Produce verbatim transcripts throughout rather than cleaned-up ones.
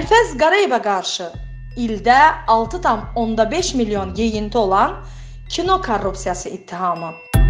Əbülfəz Qarayevə qarşı ildə altı tam onda beş milyon yeyinti olan kino korrupsiyası ittihamı.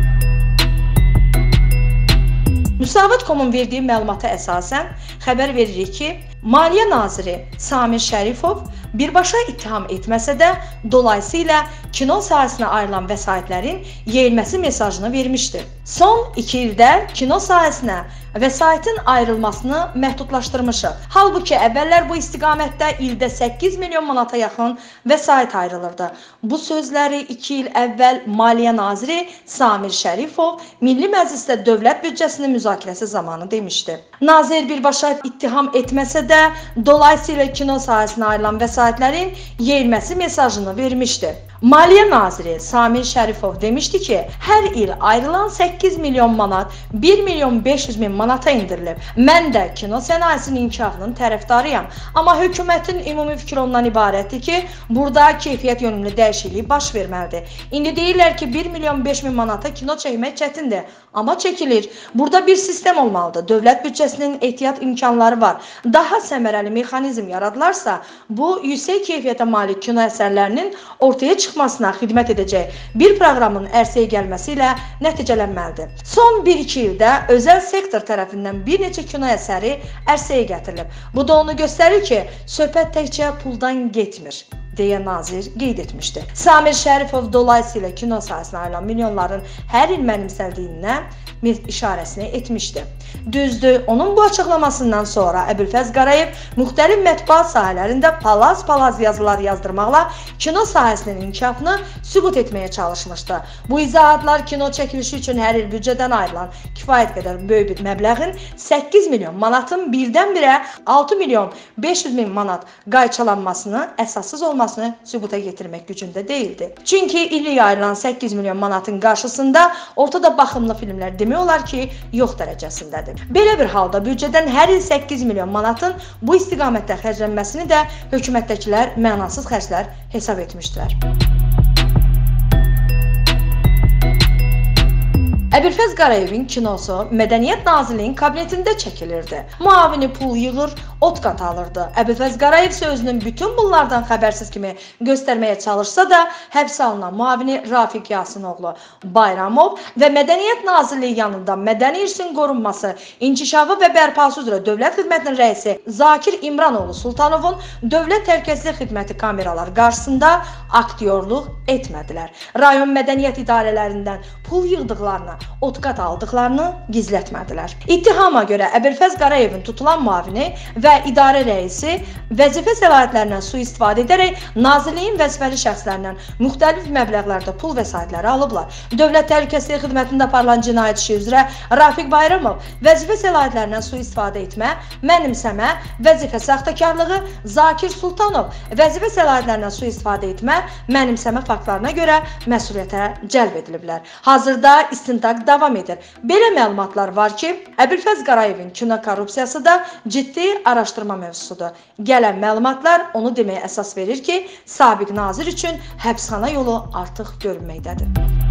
Müsavat nöqtə comun verdiyi məlumata əsasən xəbər veririk ki, Maliyyə Naziri Samir Şərifov birbaşa ittiham etməsə də, dolayısıyla kino sahəsinə ayrılan vəsaitlərin yeyilməsi mesajını vermişdi. Son iki ildə kino sahəsinə vəsaitin ayrılmasını məhdudlaşdırmışıq. Halbuki əvvəllər bu istiqamətdə ildə səkkiz milyon manata yaxın vəsait ayrılırdı. Bu sözləri iki il əvvəl Maliyyə Naziri Samir Şərifov Milli Məclisdə dövlət büdcəsinin müzakirəsi zamanı demişdi. Nazir birbaşa ittiham etməsə də, dolayısıyla kino sahəsinə ayrılan vəsaitlərin yeyilməsi mesajını vermişdi. Maliyyə Naziri Samir Şərifov demişdi ki, hər il ayrılan səkkiz milyon manat bir milyon beş yüz min manata indirilib. Mən də kino sənayesinin inkişafının tərəfdarıyam. Amma hökumətin ümumi fikri ondan ibarətdir ki, burada keyfiyyət yönümlü dəyişiklik baş verməlidir. İndi deyirlər ki, bir milyon beş min manata kino çəkmək çətindir. Amma çəkilir. Burada bir sistem olmalıdır. Dövlət büdcəsinin ehtiyat imkanları var. Daha səmərəli mexanizm yaradılarsa, bu yüksək keyfiyyətə malik kino əsərlərinin ortaya çıxmasına xidmət edəcək bir proqramın ərsəyə gəlməsi ilə nəticələnməlidir. Son bir iki ildə özəl sektor tərəfindən bir neçə kino əsəri ərsəyə gətirilib. Bu da onu göstərir ki, söhbət təkcə puldan getmir, deyə nazir qeyd etmişdi. Samir Şərifov dolayısıyla kino sahəsinə ayrılan milyonların hər il mənimsəldiyindən işarəsini etmişdi. Düzdür, onun bu açıqlamasından sonra Əbülfəz Qarayev müxtəlif mətbuat sahələrində palaz-palaz yazılar yazdırmaqla kino sahəsinin inkişafını sübut etməyə çalışmışdı. Bu izahatlar kino çəkilişi üçün hər il büdcədən ayrılan kifayət qədər böyük bir məbləğin səkkiz milyon manatın birdən-birə altı milyon beş yüz min manat qayçalanmasını, əsassız olmasını sübuta getirmək gücündə deyildi. Çünki illik ayrılan səkkiz milyon manatın qarşısında ortada baxımlı filmlər demək olar ki, yox dərəcəsindədir. Belə bir halda büdcədən hər il səkkiz milyon manatın bu istiqamətdə xərclənməsini də hökumətdəkilər mənasız xərclər hesab etmişdilər. Əbülfəz Qarayevin kinosu Mədəniyyət Nazirliyinin kabinetində çəkilirdi. Muavini pul yığır, ot qat alırdı. Əbülfəz Qarayev isə özünün bütün bunlardan xəbərsiz kimi göstərməyə çalışsa da, həbsə alınan muavini Rafiq Yasinoğlu Bayramov və Mədəniyyət Nazirliyi yanında mədəni irsin qorunması, inkişafı və bərpası üzrə Dövlət Xidmətinin rəisi Zakir İmranoğlu Sultanovun Dövlət Təhlükəsizlik Xidməti kameraları qarşısında aktyorluq etmədilər. Rayon mədəniyyət idarələrindən pul yığdıqlarını, otqat aldıqlarını gizlətmədilər. İttihama görə Əbülfəz Qarayevin tutulan muavini və idarə rəisi vəzifə səlahiyyətlərindən sui-istifadə edərək nazirliyin vəzifəli şəxslərindən müxtəlif məbləğlərdə pul vəsaitləri alıblar. Dövlət Təhlükəsizlik Xidmətində aparılan cinayət işi üzrə Rafiq Bayramov vəzifə səlahiyyətlərindən sui-istifadə etmə, mənimsəmə, vəzifə saxtakarlığı, Zakir Sultanov vəzifə səlahiyyətlərindən sui-istifadə etmə, mənimsəmə faktlarına görə məsuliyyətə cəlb ediliblər. Hazırda istintaq davam edir. Belə məlumatlar var ki, Əbülfəz Qarayevin kino korrupsiyası da ciddi araşdırma mövzusudur. Gələn məlumatlar onu deməyə əsas verir ki, sabiq nazir üçün həbsxana yolu artıq görünməkdədir.